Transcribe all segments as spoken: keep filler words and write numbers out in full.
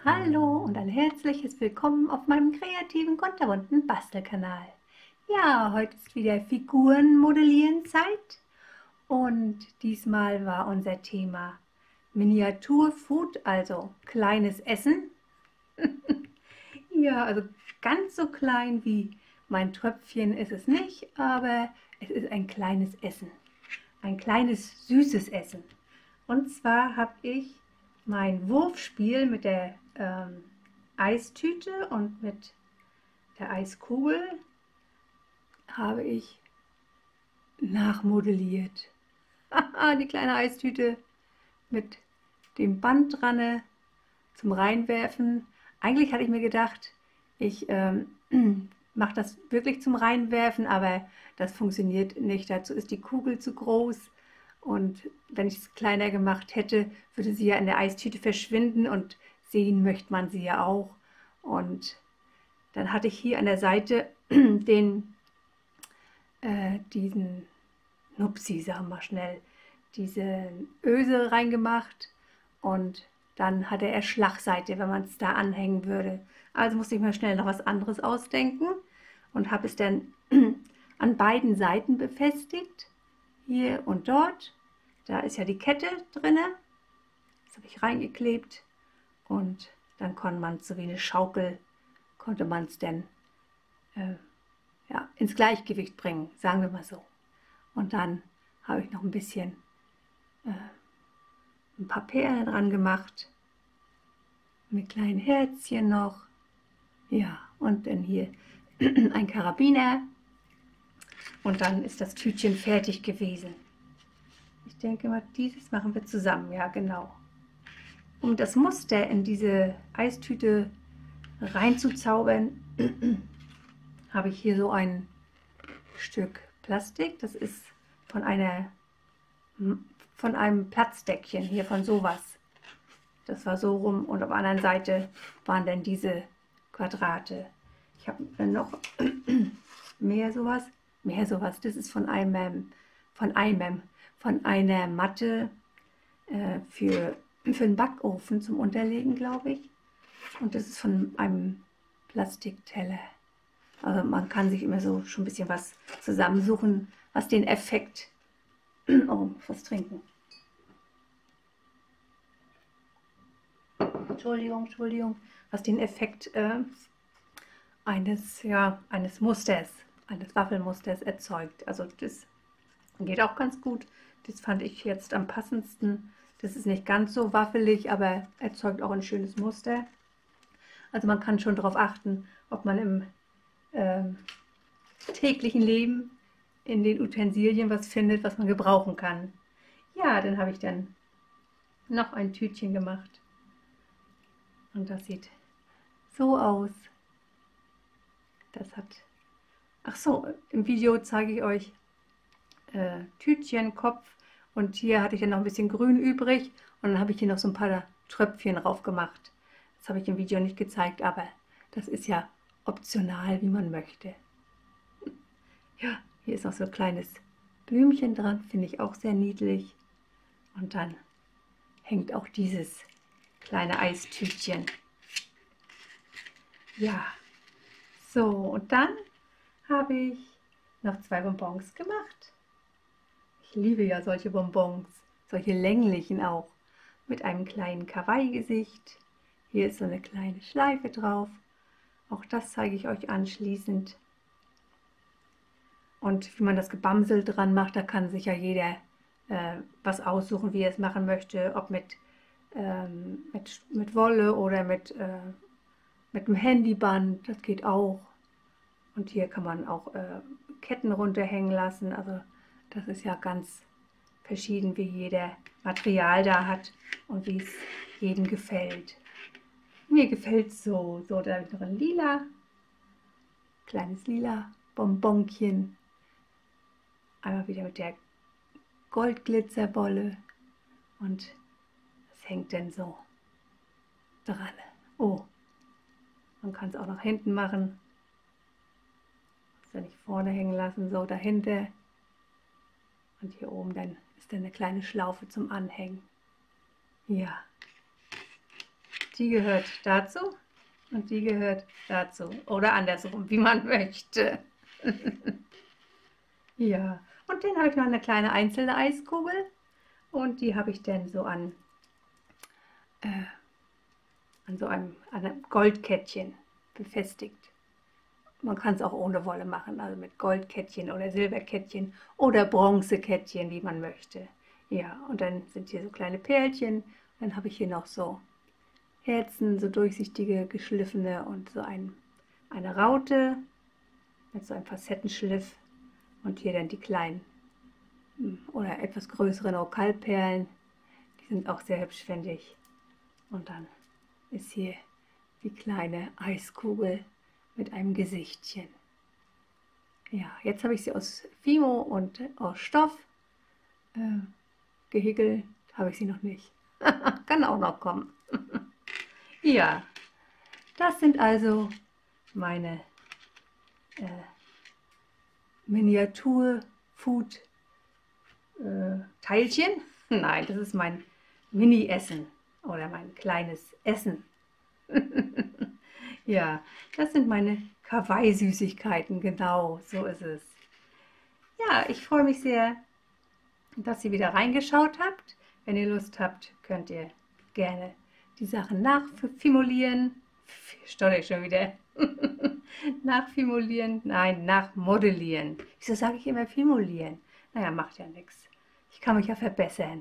Hallo und ein herzliches Willkommen auf meinem kreativen, kunterbunten Bastelkanal. Ja, heute ist wieder Figurenmodellieren-Zeit und diesmal war unser Thema Miniaturfood, also kleines Essen. Ja, also ganz so klein wie mein Tröpfchen ist es nicht, aber es ist ein kleines Essen, ein kleines süßes Essen. Und zwar habe ich mein Wurfspiel mit der ähm, Eistüte und mit der Eiskugel habe ich nachmodelliert. Die kleine Eistüte mit dem Band dran zum Reinwerfen. Eigentlich hatte ich mir gedacht, ich ähm, mache das wirklich zum Reinwerfen, aber das funktioniert nicht. Dazu ist die Kugel zu groß. Und wenn ich es kleiner gemacht hätte, würde sie ja in der Eistüte verschwinden und sehen möchte man sie ja auch. Und dann hatte ich hier an der Seite den, äh, diesen Nupsi, sagen wir schnell, diese Öse reingemacht und dann hatte er Schlagseite, wenn man es da anhängen würde. Also musste ich mir schnell noch was anderes ausdenken und habe es dann an beiden Seiten befestigt, hier und dort. Da ist ja die Kette drin, das habe ich reingeklebt und dann konnte man es so wie eine Schaukel, konnte man es dann äh, ja, ins Gleichgewicht bringen, sagen wir mal so. Und dann habe ich noch ein bisschen äh, ein paar Perlen dran gemacht, mit kleinen Herzchen noch, ja, und dann hier ein Karabiner und dann ist das Tütchen fertig gewesen. Ich denke mal, dieses machen wir zusammen, ja genau. Um das Muster in diese Eistüte reinzuzaubern, habe ich hier so ein Stück Plastik. Das ist von einer von einem Platzdeckchen, hier von sowas. Das war so rum und auf der anderen Seite waren dann diese Quadrate. Ich habe noch mehr sowas, mehr sowas. Das ist von einem, von einem, von einer Matte äh, für, für einen Backofen zum Unterlegen, glaube ich. Und das ist von einem Plastikteller. Also man kann sich immer so schon ein bisschen was zusammensuchen, was den Effekt, oh, was trinken. Entschuldigung, Entschuldigung, was den Effekt äh, eines, ja, eines Musters, eines Waffelmusters erzeugt. Also das geht auch ganz gut. Das fand ich jetzt am passendsten. Das ist nicht ganz so waffelig, aber erzeugt auch ein schönes Muster. Also man kann schon darauf achten, ob man im äh, täglichen Leben in den Utensilien was findet, was man gebrauchen kann. Ja, dann habe ich dann noch ein Tütchen gemacht. Und das sieht so aus. Das hat, ach so, im Video zeige ich euch äh, Tütchen, Kopf und hier hatte ich dann noch ein bisschen grün übrig und dann habe ich hier noch so ein paar Tröpfchen drauf gemacht. Das habe ich im Video nicht gezeigt, aber das ist ja optional, wie man möchte. Ja, hier ist noch so ein kleines Blümchen dran, finde ich auch sehr niedlich. Und dann hängt auch dieses kleine Eistütchen. Ja, so und dann habe ich noch zwei Bonbons gemacht. Ich liebe ja solche Bonbons, solche länglichen auch, mit einem kleinen Kawaii-Gesicht. Hier ist so eine kleine Schleife drauf. Auch das zeige ich euch anschließend. Und wie man das Gebamsel dran macht, da kann sich ja jeder äh, was aussuchen, wie er es machen möchte, ob mit, ähm, mit, mit Wolle oder mit, äh, mit einem Handyband, das geht auch. Und hier kann man auch äh, Ketten runterhängen lassen, also das ist ja ganz verschieden, wie jeder Material da hat und wie es jedem gefällt. Mir gefällt es so. So, da habe ich noch ein lila, kleines lila Bonbonchen. Einmal wieder mit der Goldglitzerwolle und es hängt dann so dran. Oh, man kann es auch nach hinten machen. Muss ja nicht vorne hängen lassen, so dahinter. Und hier oben dann ist dann eine kleine Schlaufe zum Anhängen. Ja, Die gehört dazu und die gehört dazu. Oder andersrum, wie man möchte. Ja, und dann habe ich noch eine kleine einzelne Eiskugel. Und die habe ich dann so an, äh, an so einem, an einem Goldkettchen befestigt. Man kann es auch ohne Wolle machen, also mit Goldkettchen oder Silberkettchen oder Bronzekettchen, wie man möchte. Ja, und dann sind hier so kleine Perlchen. Dann habe ich hier noch so Herzen, so durchsichtige, geschliffene und so ein, eine Raute mit so einem Facettenschliff. Und hier dann die kleinen oder etwas größeren Okalperlen. Die sind auch sehr hübsch, finde ich. Und dann ist hier die kleine Eiskugel mit einem Gesichtchen. Ja, jetzt habe ich sie aus Fimo und aus Stoff. Äh, gehäkelt habe ich sie noch nicht. Kann auch noch kommen. Ja, das sind also meine äh, Miniatur-Food-Teilchen. Nein, das ist mein Mini-Essen oder mein kleines Essen. Ja, das sind meine Kawaii-Süßigkeiten, genau, so ist es. Ja, ich freue mich sehr, dass ihr wieder reingeschaut habt. Wenn ihr Lust habt, könnt ihr gerne die Sachen nachfimulieren. Stotter ich schon wieder. Nachfimulieren, nein, nachmodellieren. Wieso sage ich immer fimulieren? Naja, macht ja nichts. Ich kann mich ja verbessern.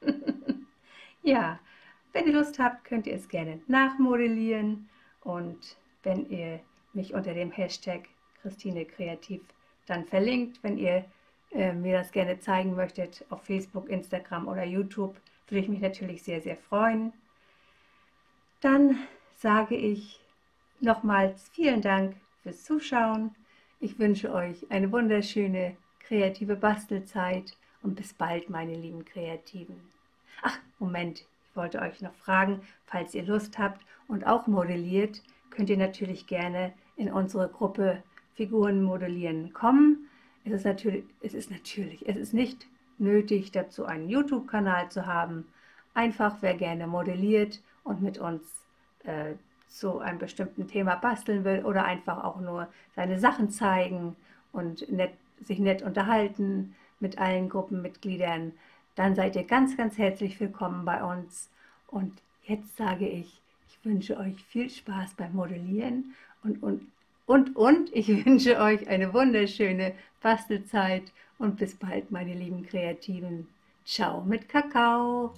Ja, wenn ihr Lust habt, könnt ihr es gerne nachmodellieren. Und wenn ihr mich unter dem Hashtag Christine Kreativ dann verlinkt, wenn ihr äh, mir das gerne zeigen möchtet auf Facebook, Instagram oder YouTube, würde ich mich natürlich sehr, sehr freuen. Dann sage ich nochmals vielen Dank fürs Zuschauen. Ich wünsche euch eine wunderschöne kreative Bastelzeit und bis bald, meine lieben Kreativen. Ach, Moment, ich wollte euch noch fragen, falls ihr Lust habt und auch modelliert, könnt ihr natürlich gerne in unsere Gruppe Figuren modellieren kommen. Es ist natürlich, es ist natürlich, es ist nicht nötig, dazu einen YouTube-Kanal zu haben. Einfach, wer gerne modelliert und mit uns äh, zu einem bestimmten Thema basteln will oder einfach auch nur seine Sachen zeigen und nett, sich nett unterhalten mit allen Gruppenmitgliedern, dann seid ihr ganz, ganz herzlich willkommen bei uns. Und jetzt sage ich, ich wünsche euch viel Spaß beim Modellieren und, und, und, und ich wünsche euch eine wunderschöne Bastelzeit und bis bald, meine lieben Kreativen. Ciao mit Kakao!